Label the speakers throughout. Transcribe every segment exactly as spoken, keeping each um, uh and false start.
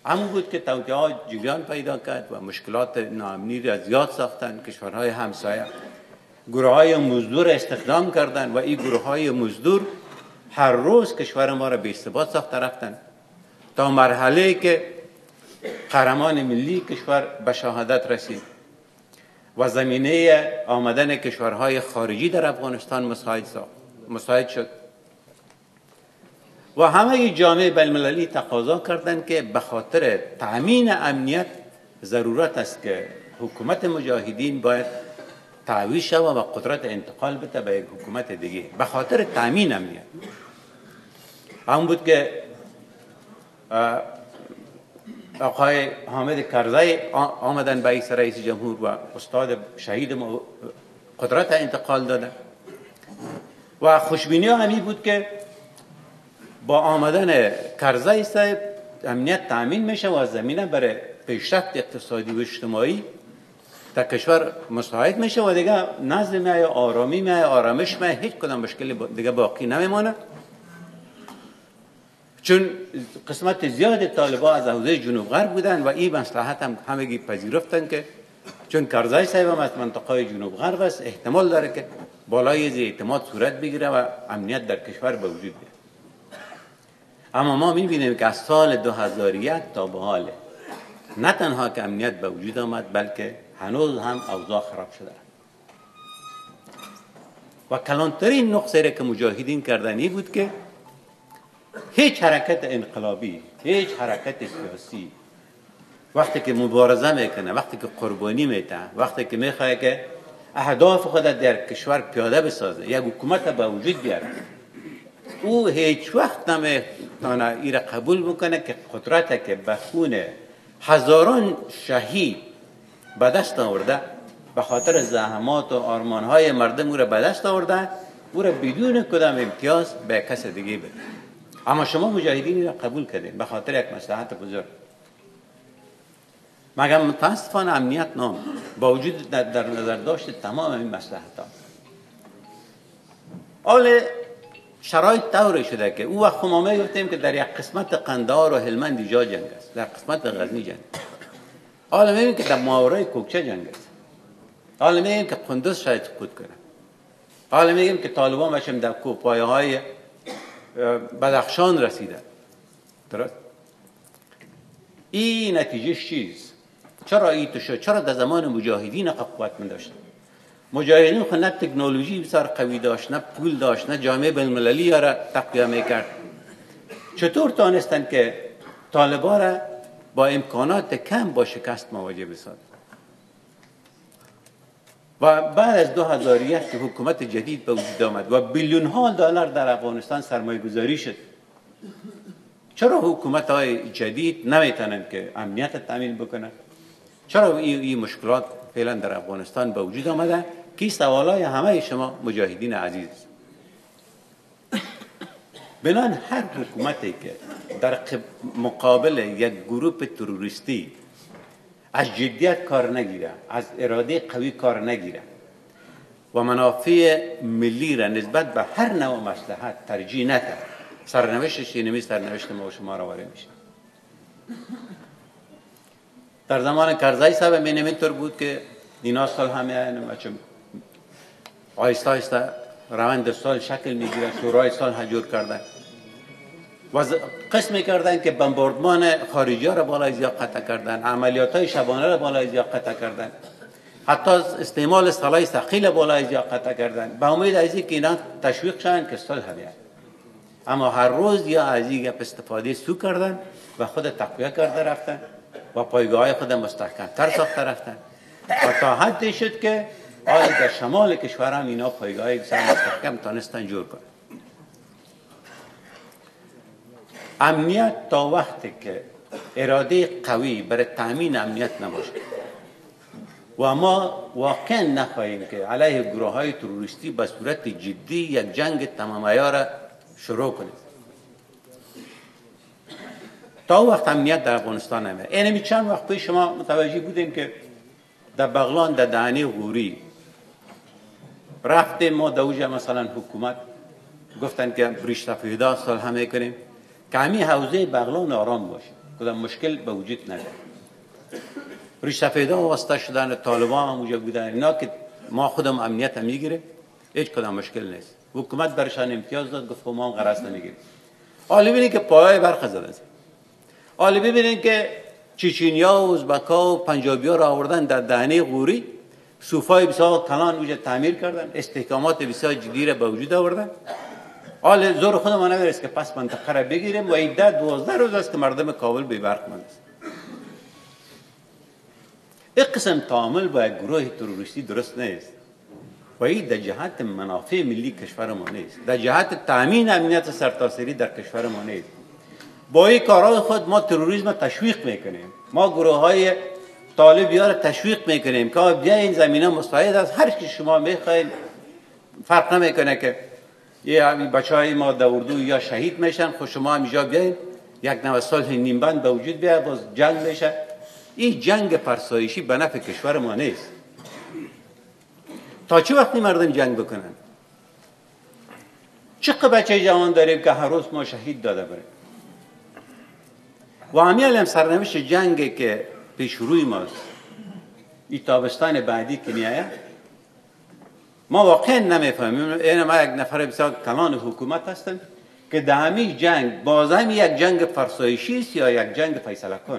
Speaker 1: همون بود که توطئه ها جریان پیدا کرد و مشکلات ناامنی را زیاد ساختن. کشورهای همسایه گروه های مزدور استخدام کردند و این گروه های مزدور هر روز کشور ما را به ثبات ساخته رفتند تا مرحله که قهرمان ملی کشور به شهادت رسید و زمینه آمدن کشورهای خارجی در افغانستان مساعد ساخت مساعد شد و همه جامعه بین‌المللی تقاضا کردند که به خاطر تأمین امنیت ضرورت است که حکومت مجاهدین باید تعویض شود و قدرت انتقال بده به یک حکومت دیگه به خاطر تأمین امنیت. هم بود که آقای حامد کرزی آمدن به ایس رئیس جمهور و استاد شهید قدرت انتقال دادن و خوشبینی همی بود که با آمدن کرزی صاحب امنیت تأمین میشه و زمینه برای پیشرفت اقتصادی و اجتماعی در کشور مساعد میشه و دیگه نظم میای آرامی میای آرامش میای هیچ کدام مشکلی دیگه باقی نمیمانه، چون قسمت زیاد طالبان از حوزه جنوب غرب بودن و این مصلحت هم همگی پذیرفتن که چون کرزی صاحب هم از منطقه جنوب غرب است احتمال داره که بالای از اعتماد صورت بگیره و امنیت در کشور به وجود بیاد. اما ما میبینیم که از سال دو هزار و یک تا به حال نه تنها که امنیت به وجود آمد بلکه هنوز هم اوضاع خراب شده و کلانترین نقصه که مجاهدین کردن این بود که هیچ حرکت انقلابی، هیچ حرکت سیاسی وقتی که مبارزه میکنه، وقتی که قربانی میده، وقتی که میخواد که اهداف خود در کشور پیاده بسازه، یک حکومت به وجود بیاره، او هیچ وقت نمیتونه این را قبول بکنه که قدرت که به خون هزاران شهید به دست آورده به خاطر زحمات و آرمانهای مردم او را به دست آورده او را بدون کدام امتیاز به کس دیگه بده. اما شما مجاهدین را قبول کردین به خاطر یک مصلحت بزرگ. مگر متاسفانه امنیت نام با وجود در, در نظر داشت تمام این مصلحت ها حال شرایط طوری شده که او وقت ما میگفتیم که در یک قسمت قندهار و هلمند اینجا جنگ است، در قسمت غزنی جنگ، حالا میگیم که در ماورای کوکچه جنگ است، حالا میگیم که قندوز شاید سقوط کنه، حالا میگیم که طالبان بشم در کوپایه های بدخشان رسیده. درست؟ این نتیجه چیز؟ چرا این تو شد؟ چرا در زمان مجاهدین قوت من داشت؟ مجاهدین خود نه تکنولوژی بسیار قوی داشت، نه پول داشت، نه جامعه بین‌المللی را تقویه میکرد. چطور تانستن که طالبان را با امکانات کم با شکست مواجه بسازند؟ و بعد از دو هزار و یک که حکومت جدید به وجود آمد و بیلیون ها دلار در افغانستان سرمایه گذاری شد، چرا حکومت های جدید نمیتونن که امنیت تامین بکنن؟ چرا این, این مشکلات فعلا در افغانستان به وجود آمده؟ که سوالای همه شما مجاهدین عزیز. بنان هر حکومتی که در مقابل یک گروه تروریستی از جدیت کار نگیره، از اراده قوی کار نگیره و منافع ملی را نسبت به هر نوع مصلحت ترجیح نده، سرنوشتش اینمی سرنوشت ما و شما را وارد میشه. در زمان کرزی صاحب من اینطور بود که اینا سال همه آیسته آیسته روند سال شکل میگیره، شورای سال حجور کردن و قسم کردن که بمباردمان خارجی ها را بالای زیاد قطع کردن، عملیات های شبانه را بالای زیاد قطع کردن، حتی استعمال سلاح ثقیل بالای زیاد قطع کردن به امید از اینکه اینا تشویق شدن که صلح بیاد. اما هر روز یا از این گپ استفاده سو کردن و خود تقویه کرده رفتن و پایگاه های خود مستحکم تر ساخته رفتن و تا حدی شد که آیا در شمال کشور هم اینا پایگاه های مستحکم تانستن جور کنن. امنیت تا وقتی که اراده قوی برای تامین امنیت نباشه و ما واقعا نخواهیم که علیه گروه های تروریستی به صورت جدی یک جنگ تمام عیار شروع کنیم، تا وقت امنیت در افغانستان نمیاد. اینمی چند وقت پیش شما متوجه بودیم که در بغلان در دهنه غوری رفتیم ما دوجه مثلا حکومت گفتن که ریش تفیده صلح میکنیم که همین حوزه بغلان آرام باشه. کدام مشکل به وجود نداره. ریش سفیدا واسطه شدن، طالبان هم اونجا بودن، اینا که ما خودم امنیت میگیره، هیچ کدام مشکل نیست. حکومت برشان امتیاز داد، گفت ما هم قرض نمیگیریم. حالا ببینید که پایه برق زدن. حالا ببینید که چچنیا و ازبکا و پنجابی‌ها را آوردن در دهنه غوری، صوفای بسیار کلان اونجا تعمیر کردن، استحکامات بسیار جدی را به وجود آوردن. حال زور خودمان نمیرسه که پس منطقه را بگیریم و ایده دوازده روز است که مردم کابل بی برق مانده است. این قسم تعامل با یک گروه تروریستی درست نیست و این در جهت منافع ملی کشور ما نیست، در جهت تامین امنیت سرتاسری در کشور ما نیست. با این کارهای خود ما تروریسم تشویق میکنیم، ما گروه های طالبی ها را تشویق میکنیم که بیا این زمینه مستعد است، هر کی شما میخواید، فرق نمیکنه که یه بچهای ما در اردو یا شهید میشن، خود شما هم اینجا بیاین، یک نوع صلح نیمبند به وجود بیاد، باز جنگ میشه. این جنگ فرسایشی به نفع کشور ما نیست. تا چه وقتی مردم جنگ بکنن؟ چقدر بچه جوان داریم که هر روز ما شهید داده بریم و همیال هم سرنوشت جنگی که پیش روی ماست، این تابستان بعدی که میآید، ما واقعا نمیفهمیم. این ما یک نفر بسیار کلان حکومت هستن که در همین جنگ باز هم یک جنگ فرسایشی است یا یک جنگ فیصله کن.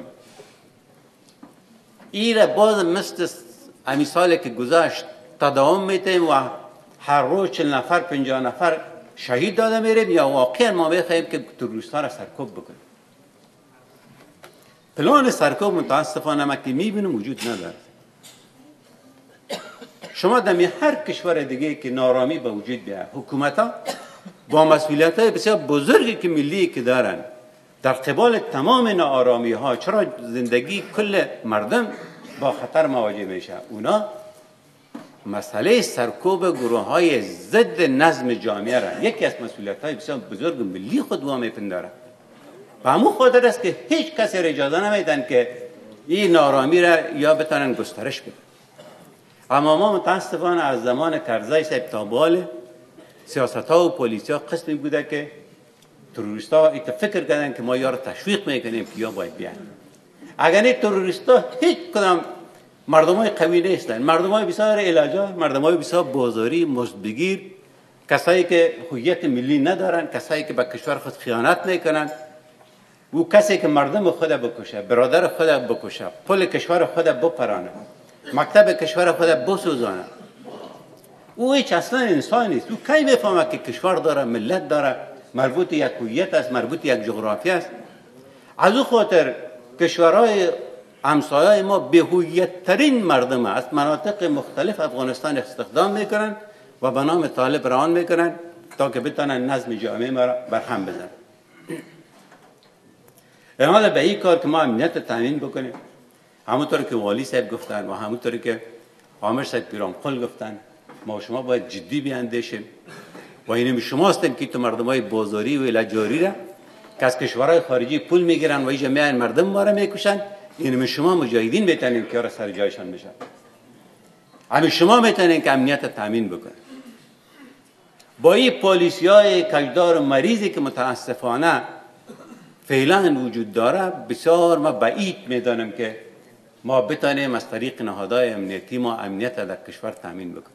Speaker 1: این باز مثل امی سالی که گذشت تداوم میتیم و هر روز چل نفر پنجاه نفر شهید داده میریم، یا واقعا ما میخواهیم که تروریست‌ها را سرکوب بکنیم. پلان سرکوب متاسفانه ما که میبینیم وجود نداره. شما در هر کشور دیگه که نارامی به وجود بیاد، حکومت‌ها با مسئولیت‌های بسیار بزرگی که ملی که دارن در قبال تمام ناآرامی ها، چرا زندگی کل مردم با خطر مواجه میشه، اونا مسئله سرکوب گروه های ضد نظم جامعه را یکی از مسئولیت های بسیار بزرگ ملی خود وا میپنداره. به همون خاطر است که هیچ کسی را اجازه نمیدن که این نارامی را یا بتونن گسترش بدن. اما ما متاسفانه از زمان کرزی صاحب تا بال سیاست ها و پلیسی ها قسمی بوده که تروریست ها ایت فکر کردن که ما یا را تشویق میکنیم که یا باید بیان. اگر این تروریست ها هیچ کدام مردم های قوی نیستن، مردم های بسیار علاجا، مردم های بسیار بازاری، مزدبگیر، کسایی که هویت ملی ندارن، کسایی که به کشور خود خیانت میکنن، و کسی که مردم خود بکشه، برادر خود بکشه، پل کشور خود بپرانه، مکتب کشور خود بسوزانه، او هیچ اصلا انسان نیست. او کی میفهمه که کشور داره، ملت داره، مربوط یک هویت است، مربوط یک جغرافی است. از او خاطر کشورهای همسایه ما به هویت ترین مردم است، مناطق مختلف افغانستان استخدام میکنن و به نام طالب روان میکنن تا که بتونن نظم جامعه ما را برهم بزنن. حالا به این کار که ما امنیت تامین بکنیم، همونطور که والی صاحب گفتن و همونطور که عامر صاحب پیرامخل گفتن، ما شما باید جدی بیاندیشیم و اینم شما هستیم که تو مردمای بازاری و لجاری را که از کشورهای خارجی پول میگیرن و اینجا میان مردم ما را میکشن، اینم شما مجاهدین میتونین که را سر جایشان بشن. همین شما میتونین که امنیت تامین بکنن. با این پالیسی های کجدار و مریضی که متاسفانه فعلا وجود داره، بسیار ما بعید میدانم که ما بتانیم از طریق نهادهای امنیتی ما امنیت در کشور تامین بکنیم.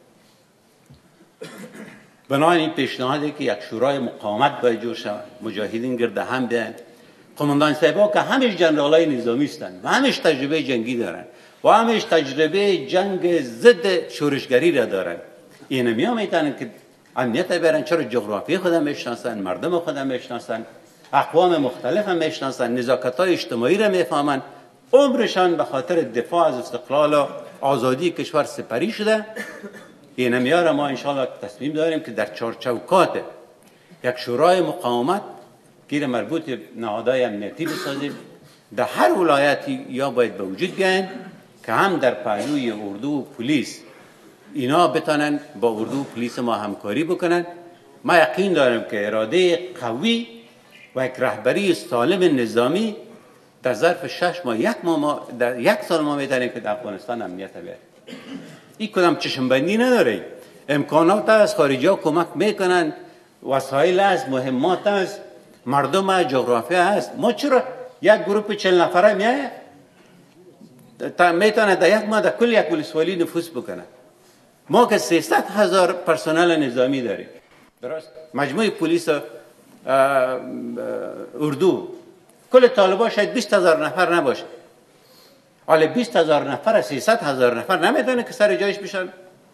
Speaker 1: بنابراین این پیشنهادی که یک شورای مقاومت باید جور شود، مجاهدین گرد هم بیان، قماندان صاحبا که همیش جنرالای نظامی هستند و همیش تجربه جنگی دارن و همیش تجربه جنگ ضد شورشگری را دارن، اینا میام میتونن که امنیت برن، چرا جغرافی خودم میشناسن، مردم خودم میشناسن، اقوام مختلف هم میشناسن، نزاکت‌های اجتماعی را میفهمن، عمرشان به خاطر دفاع از استقلال و آزادی کشور سپری شده. این میاره ما انشاءالله تصمیم داریم که در چارچوکات یک شورای مقاومت که مربوط نهادهای امنیتی بسازیم در هر ولایتی یا باید به وجود بیاین که هم در پهلوی اردو و پلیس اینا بتانن با اردو و پلیس ما همکاری بکنن. ما یقین دارم که اراده قوی و یک رهبری سالم نظامی در ظرف شش ماه یک ماه ما در یک سال ما میتونیم که در افغانستان امنیت بیاریم. این کدام چشم بندی نداره، امکانات از خارجی ها کمک میکنن، وسایل است، مهمات است، مردم است، جغرافیا است. ما چرا یک گروپ چهل نفره میایه میتونه در یک ماه در کل یک ولسوالی نفوذ بکنه. ما که سیصد هزار پرسنل نظامی داریم، درست؟ مجموعه پلیس اردو کل طالبان شاید بیست هزار نفر نباشه، حالا بیست هزار نفر سیصد هزار نفر نمیدونه که سر جایش بشن.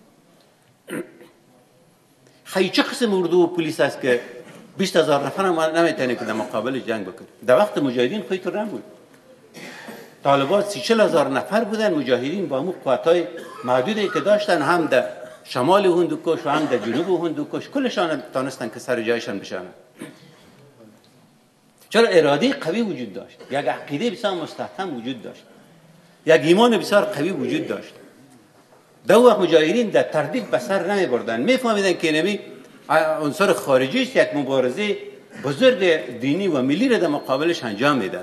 Speaker 1: خیلی چه قسم اردو و پلیس است که بیست هزار نفر هم نمیتونه که در مقابل جنگ بکنه؟ در وقت مجاهدین خیلی طور نبود. طالبان سی چل هزار نفر بودن، مجاهدین با همون قوتای محدودی که داشتن هم در شمال هندوکش و هم در جنوب هندوکش کلشان تانستن که سر جایشان بشن. چرا؟ اراده قوی وجود داشت، یک عقیده بسیار مستحکم وجود داشت، یک ایمان بسیار قوی وجود داشت. در وقت مجاهدین در تردید به سر نمی بردن، میفهمیدن که نمی عنصر خارجی است، یک مبارزه بزرگ دینی و ملی را در مقابلش انجام میدن.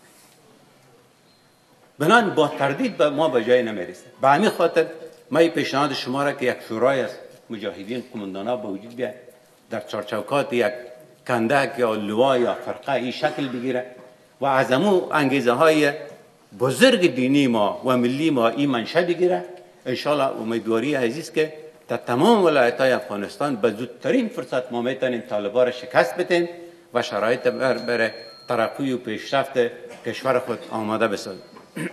Speaker 1: بنان با تردید با ما به جای نمیرسه. به همین خاطر ما پیشنهاد شما را که یک شورای از مجاهدین قماندانا به وجود بیاد، در چارچوکات یک کندک یا لوا یا فرقه این شکل بگیره و از امو انگیزه های بزرگ دینی ما و ملی ما این منشأ بگیره. انشاءالله امیدواری عزیز که در تمام ولایت های افغانستان به زودترین فرصت ما میتونیم طالبان را شکست بدیم و شرایط برای ترقی و پیشرفت کشور خود آماده بسازیم.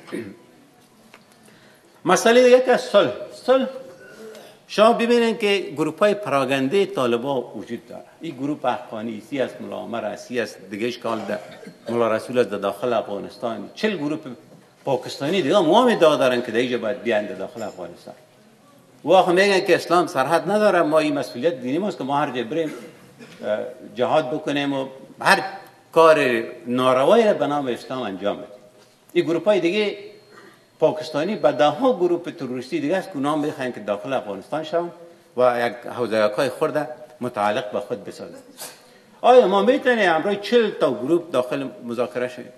Speaker 1: مسئله یک از صلح. صلح شما ببینید که گروپ های پراگنده طالبان وجود داره. این گروپ افغانی، سی از ملا عمر، سی از دیگه اشکال ده ملا رسول از داخل افغانستان، چل گروپ پاکستانی دیگه مهم ادعا دارن که دیگه باید بیان داخل افغانستان. و آخه میگن که اسلام سرحد نداره، ما این مسئولیت دینی ماست که ما هر جا بریم جهاد بکنیم و هر کار ناروایی را به نام اسلام انجام بدیم. این گروپ های دیگه پاکستانی به ده ها گروپ تروریستی دیگه است که نام بخواهند که داخل افغانستان شوند و یک حوزه‌های خورده متعلق به خود بسازند. آیا ما میتونیم امروز چهل تا گروپ داخل مذاکره شویم؟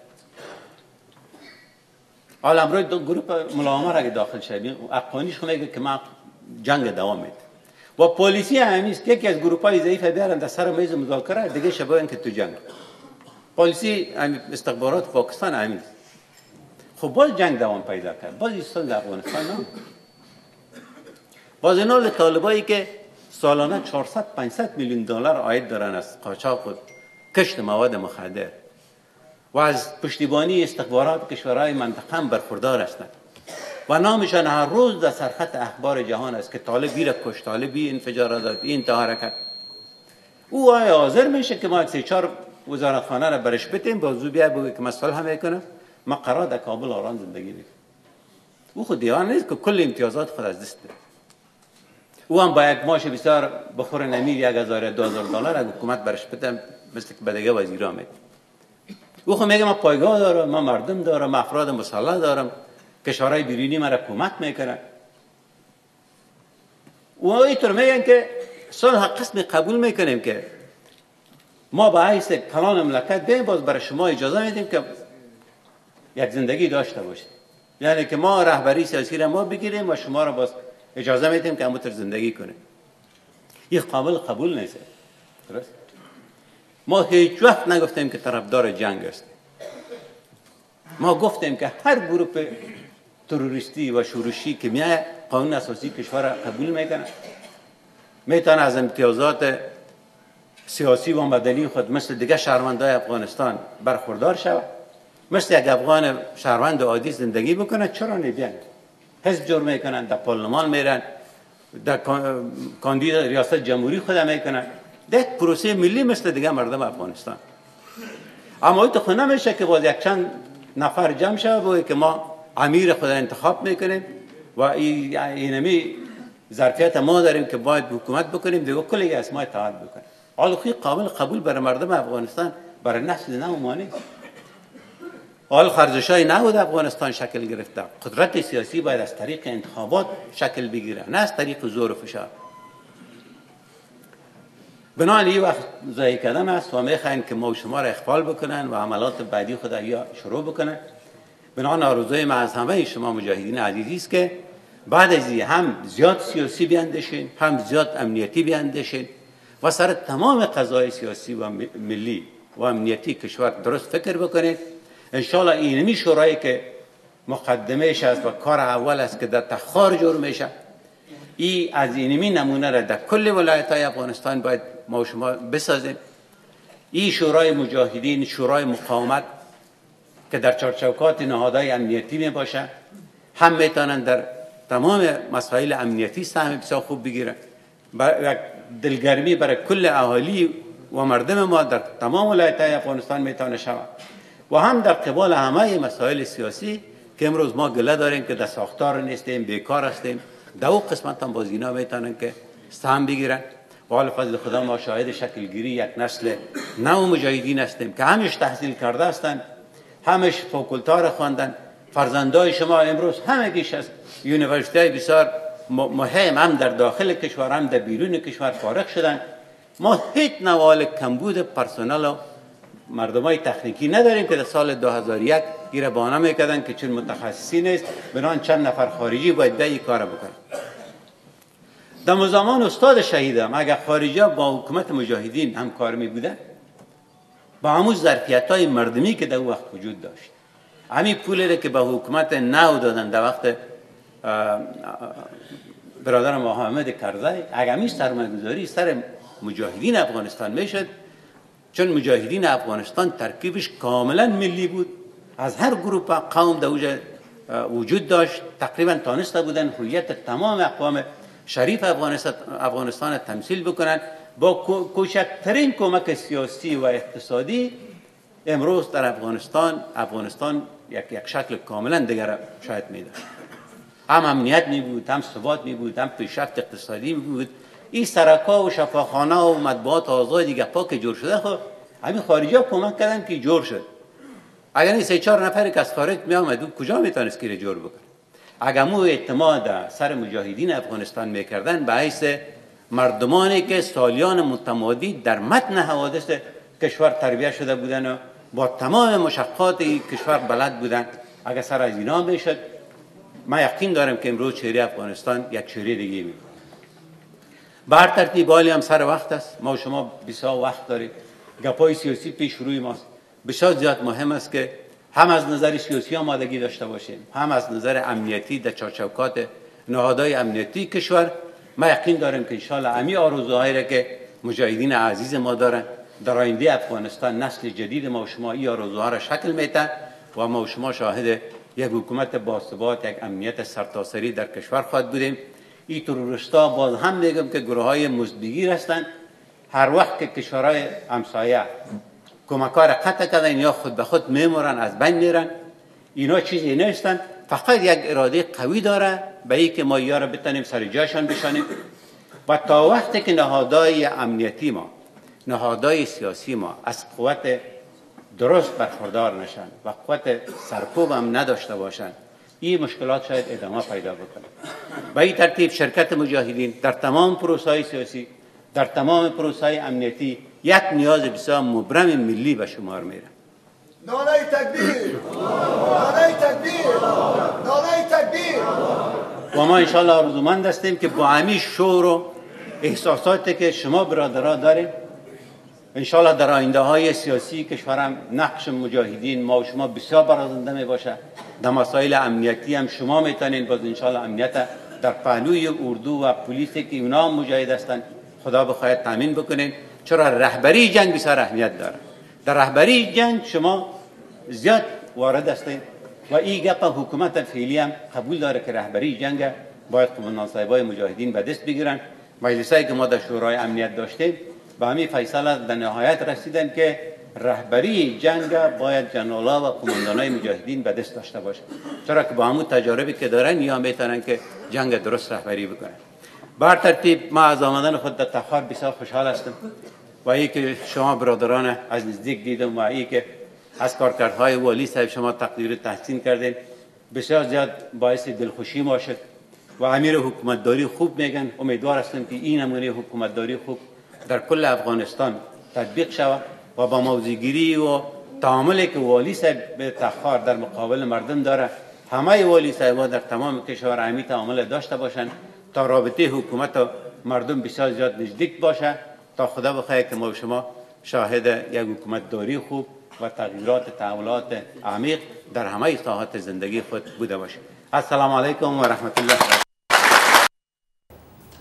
Speaker 1: حالا امروز دو گروپ ملا عمر اگه داخل شویم، افغانیش خو میگه که ما جنگ دوام میده و پلیسی همین است که یکی از گروپ های ضعیف بیارن در سر میز مذاکره دیگه شبه که تو جنگ. پلیسی استخبارات پاکستان همین است. خب باز جنگ دوام پیدا کرد، باز ایستاد در افغانستان نه. باز اینا طالبایی که سالانه چهارصد پانصد میلیون دلار عاید دارن از قاچاق و کشت مواد مخدر و از پشتیبانی استخبارات کشورهای منطقه هم برخوردار هستند و نامشان هر روز در سرخط اخبار جهان است که طالبی را کشت، طالبی انفجارات داد، این تا حرکت. او آیا حاضر میشه که ما سه چهار وزارتخانه را برش بتیم بازو بیا بگه که مسئله هم میکنه ما قرار در کابل آرام زندگی بکنم؟ او خود دیوان نیست که کل امتیازات خود از دست بده. او هم با یک معاش بسیار بخور نمیر یک هزار دو هزار دلار اگه حکومت برش بده مثل که به دیگه وزیرا میده. او خود میگه ما پایگاه دارم، ما مردم دارم، ما افراد مسلح دارم، کشورهای بیرونی مرا کمک میکنن. و اینطور میگن که صلح قسم قبول میکنیم که ما به حیث کلان مملکت بیم باز برای شما اجازه میدیم که یک زندگی داشته باشید، یعنی که ما رهبری سیاسی را ما بگیریم و شما را باز اجازه میدیم که همونطور زندگی کنیم. این قابل قبول نیست. درست؟ ما هیچ وقت نگفتیم که طرفدار جنگ است. ما گفتیم که هر گروپ تروریستی و شورشی که میاد قانون اساسی کشور را قبول میکنه، میتونه از امتیازات سیاسی و مدنی خود مثل دیگه شهروندای افغانستان برخوردار شود، مثل یک افغان شهروند عادی زندگی بکنه. چرا نمیان؟ حزب جور میکنن، در پارلمان میرن، در کاندید ریاست جمهوری خود میکنن، در پروسه ملی مثل دیگه مردم افغانستان. اما این تو نمیشه که باز یک چند نفر جمع شود بگه که ما امیر خود انتخاب میکنیم و این اینمی ظرفیت ما داریم که باید حکومت بکنیم، دیگه کلی از ما اطاعت بکنیم. حالا خیلی قابل قبول برای مردم افغانستان، برای نسل نو ما نیست. حال خرزشای نو در افغانستان شکل گرفته. قدرت سیاسی باید از طریق انتخابات شکل بگیره، نه از طریق زور و فشار. بنابراین این وقت ضایع کردن است و میخواین که ما شما را اخفال بکنن و عملات بعدی خود یا شروع بکنن. بنابراین آرزوی ما از همه شما مجاهدین عزیزی است که بعد از این هم زیاد سیاسی بیاندیشین، هم زیاد امنیتی بیاندیشین و سر تمام قضای سیاسی و ملی و امنیتی کشور درست فکر بکنید انشالله اینمی شورایی که مقدمهش است و کار اول است که در تخار جور میشه، ای از اینمی نمونه را در کل ولایت های افغانستان باید ما و شما بسازیم. این شورای مجاهدین، شورای مقاومت که در چارچوکات نهادهای امنیتی می باشه، هم میتونن در تمام مسائل امنیتی سهم بسیار خوب بگیرن، دلگرمی برای کل اهالی و مردم ما در تمام ولایت های افغانستان میتونه شود، و هم در قبال همه مسائل سیاسی که امروز ما گله داریم که در ساختار نیستیم، بیکار هستیم، در او قسمت هم باز اینا میتونن که سهم بگیرن. و حال فضل خدا ما شاهد شکلگیری یک نسل نو مجاهدین هستیم که همش تحصیل کرده هستند، همش فاکولتار خواندن. فرزندای شما امروز همگیش از یونیورسیتی های بسیار مهم هم در داخل کشور هم در بیرون کشور فارغ شدن. ما هیچ نوال کمبود پرسنل و مردمای تکنیکی نداریم که در سال دو هزار و یک گیره بانه میکردن که چون متخصصی نیست بنان چند نفر خارجی باید به این کار بکنن. در زمان استاد شهیدم اگر خارجی با حکومت مجاهدین هم کار می بودن، با همون ظرفیت های مردمی که در وقت وجود داشت، همین پولی که به حکومت نو دادن در وقت برادرم محمد کرزی، اگر می سرمایه‌گذاری سر مجاهدین افغانستان میشد، چون مجاهدین افغانستان ترکیبش کاملا ملی بود، از هر گروه قوم در اوج وجود داشت، تقریبا تانسته بودن هویت تمام اقوام شریف افغانستان افغانستان تمثیل بکنن. با کوچکترین کمک سیاسی و اقتصادی امروز در افغانستان افغانستان یک یک شکل کاملا دیگر شاید میداشت، هم امنیت می بود، هم ثبات می بود، هم پیشرفت اقتصادی می بود. این سرکا و شفاخانه و مطبوعات آزادی گپا که جور شده، خب همین خارجی ها کمک کردن که جور شد. اگر این سه چهار نفری که از خارج می آمد کجا میتونست که جور بکنه؟ اگر مو اعتماد سر مجاهدین افغانستان میکردن به حیث مردمانی که سالیان متمادی در متن حوادث کشور تربیت شده بودن و با تمام مشقات کشور بلد بودن، اگر سر از اینا میشد، ما یقین دارم که امروز چهره افغانستان یک چهره دیگه بود. به هر ترتیب حالی هم سر وقت است، ما و شما بسیار وقت داریم، گپای سیاسی پیش روی ماست. بسیار زیاد مهم است که هم از نظر سیاسی آمادگی داشته باشیم، هم از نظر امنیتی در چارچوکات نهادهای امنیتی کشور. ما یقین دارم که انشاءالله امی آرزوهایی را که مجاهدین عزیز ما دارن در آینده افغانستان، نسل جدید ما و شما این آرزوها را شکل میدن و ما و شما شاهد یک حکومت باثبات، یک امنیت سرتاسری در کشور خواهد بودیم. این تروریستا باز هم میگم که گروه های مزدگیر هستند، هر وقت که کشورهای همسایه کمک‌ها را قطع کردن یا خود به خود میمورن، از بین میرن. اینا چیزی نیستن، فقط یک اراده قوی داره به این که ما اینا را بتونیم سر جاشان بشانیم. و تا وقتی که نهادهای امنیتی ما، نهادهای سیاسی ما از قوت درست برخوردار نشن و قوت سرکوب هم نداشته باشن، این مشکلات شاید ادامه پیدا بکنه. به این ترتیب شرکت مجاهدین در تمام پروسه‌های سیاسی، در تمام پروسه‌های امنیتی یک نیاز بسیار مبرم ملی به شمار میره.
Speaker 2: نعره تکبیر، نعره تکبیر، نعره تکبیر.
Speaker 1: و ما انشاءالله آرزومند هستیم که با همین شور و احساساتی که شما برادران داریم، انشاءالله در آینده های سیاسی کشورم نقش مجاهدین ما و شما بسیار برازنده می باشه. در مسائل امنیتی هم شما میتونین باز انشاءالله امنیت در پهلوی اردو و پلیسی که اونا هم مجاهد هستن خدا بخواهد تامین بکنین، چرا رهبری جنگ بسیار اهمیت داره. در رهبری جنگ شما زیاد وارد هستین و این گپ حکومت فعلی هم قبول داره که رهبری جنگ باید قومندان صاحبای مجاهدین به دست بگیرن. مجلسایی که ما در شورای امنیت داشتیم به همین فیصله در نهایت رسیدن که رهبری جنگ باید جنرالا و قومندانای مجاهدین به دست داشته باشه، چرا که با همون تجاربی که دارن یا میتونن که جنگ درست رهبری بکنن. به هر ترتیب ما از آمدن خود در تخار بسیار خوشحال هستم و ای که شما برادران از نزدیک دیدم و ای که از کارکردهای والی صاحب شما تقدیر تحسین کردین بسیار زیاد باعث دلخوشی ما شد و امیر حکومتداری خوب میگن. امیدوار هستم که این نمونه حکومتداری خوب در کل افغانستان تطبیق شود و با موضع‌گیری و تعاملی که والی صاحب به تخار در مقابل مردم داره، همه والی صاحب‌ها در تمام کشور همین تعامل داشته باشند تا رابطه حکومت و مردم بسیار زیاد نزدیک باشه، تا خدا بخواهد که ما و شما شاهد یک حکومتداری خوب و تغییرات تحولات عمیق در همه ساحات زندگی خود بوده باشه. السلام علیکم و رحمت الله.